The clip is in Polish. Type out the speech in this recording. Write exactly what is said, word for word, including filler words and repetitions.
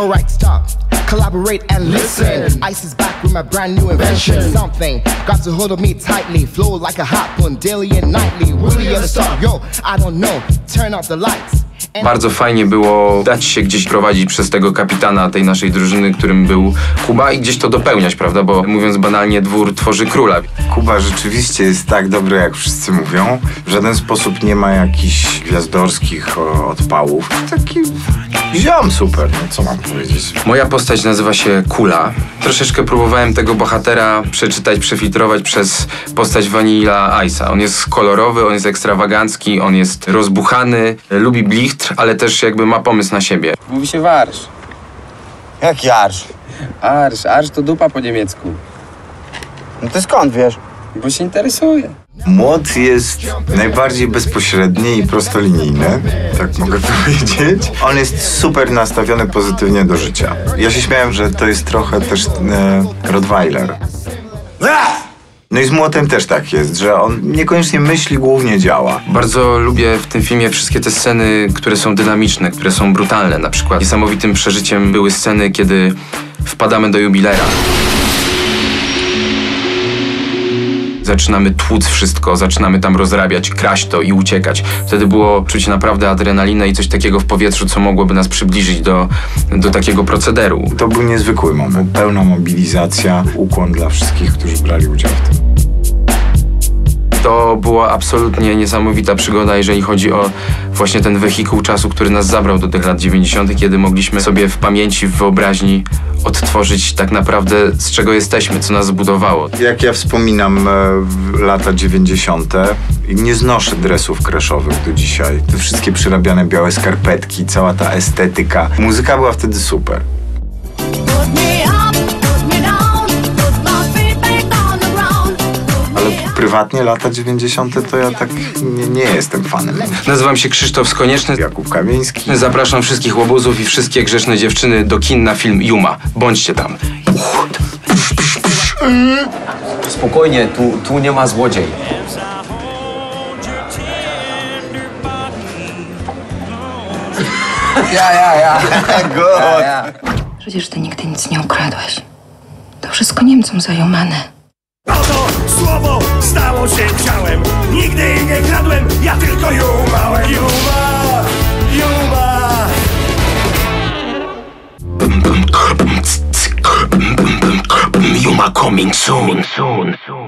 Alright, stop. Collaborate and listen. Ice is back with my brand new invention. Something grabs a hold of me tightly, flow like a harpoon daily and nightly. Will you ever stop? Yo, I don't know. Turn off the lights. Bardzo fajnie było dać się gdzieś prowadzić przez tego kapitana tej naszej drużyny, którym był Kuba, i gdzieś to dopełniać, prawda? Bo mówiąc banalnie, dwór tworzy króla. Kuba rzeczywiście jest tak dobry, jak wszyscy mówią. W żaden sposób nie ma jakichś gwiazdorskich o, odpałów. Taki ziom super, no co mam powiedzieć. Moja postać nazywa się Kula. Troszeczkę próbowałem tego bohatera przeczytać, przefiltrować przez postać Vanilla Ice'a. On jest kolorowy, on jest ekstrawagancki, on jest rozbuchany, lubi blichtr, ale też jakby ma pomysł na siebie. Mówi się warsz. Jaki arsz? Arsz, arsz to dupa po niemiecku. No ty skąd wiesz? Bo się interesuje. Młot jest najbardziej bezpośredni i prostolinijny, tak mogę powiedzieć. On jest super nastawiony pozytywnie do życia. Ja się śmiałem, że to jest trochę też e, Rottweiler. No i z Młotem też tak jest, że on niekoniecznie myśli, głównie działa. Bardzo lubię w tym filmie wszystkie te sceny, które są dynamiczne, które są brutalne. Na przykład niesamowitym przeżyciem były sceny, kiedy wpadamy do jubilera. Zaczynamy tłuc wszystko, zaczynamy tam rozrabiać, kraść to i uciekać. Wtedy było czuć naprawdę adrenalinę i coś takiego w powietrzu, co mogłoby nas przybliżyć do, do takiego procederu. To był niezwykły moment. Pełna mobilizacja, ukłon dla wszystkich, którzy brali udział w tym. To była absolutnie niesamowita przygoda, jeżeli chodzi o właśnie ten wehikuł czasu, który nas zabrał do tych lat dziewięćdziesiątych, kiedy mogliśmy sobie w pamięci, w wyobraźni odtworzyć tak naprawdę, z czego jesteśmy, co nas zbudowało. Jak ja wspominam e, lata dziewięćdziesiąte, nie znoszę dresów crashowych do dzisiaj. Te wszystkie przyrabiane białe skarpetki, cała ta estetyka. Muzyka była wtedy super. Prywatnie lata dziewięćdziesiąte to ja tak nie, nie jestem fanem. Nazywam się Krzysztof Skonieczny. Jakub Kamiński. Zapraszam wszystkich łobuzów i wszystkie grzeczne dziewczyny do kin na film Yuma. Bądźcie tam. Spokojnie, tu, tu nie ma złodziei. Ja, ja, ja. God. ja, ja. Przecież ty nigdy nic nie ukradłeś. To wszystko Niemcom zajomane. Oto słowo stało się ciałem. Nigdy nie kradłem, ja tylko jumałem. Juma, juma. Yuma coming soon. soon, soon.